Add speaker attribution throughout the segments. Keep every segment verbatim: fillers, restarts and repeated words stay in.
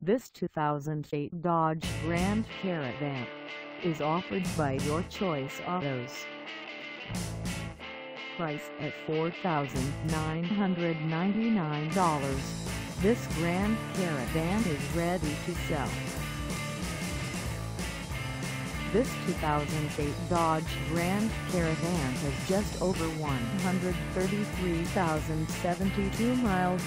Speaker 1: This two thousand eight Dodge Grand Caravan is offered by Your Choice Autos. Price at four thousand nine hundred ninety-nine dollars, this Grand Caravan is ready to sell. This two thousand eight Dodge Grand Caravan has just over one hundred thirty-three thousand seventy-two miles.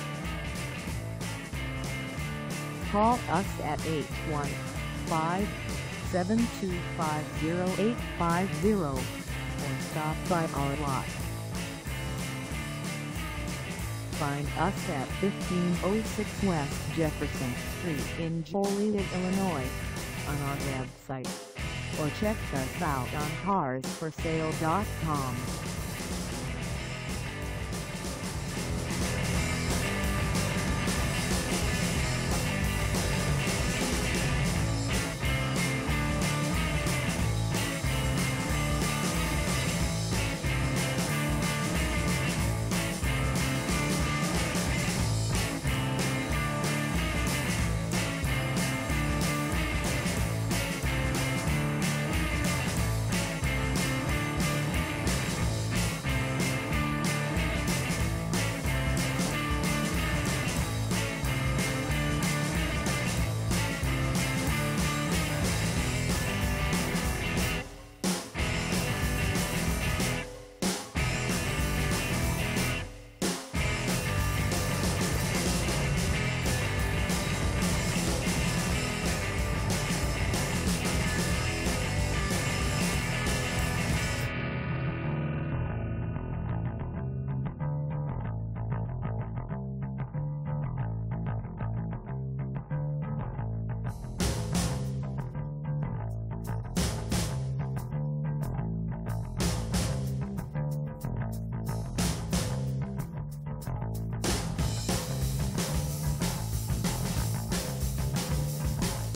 Speaker 1: Call us at eight one five, seven two five, zero eight five zero or stop by our lot. Find us at fifteen oh six West Jefferson Street in Joliet, Illinois, on our website, or check us out on cars for sale dot com.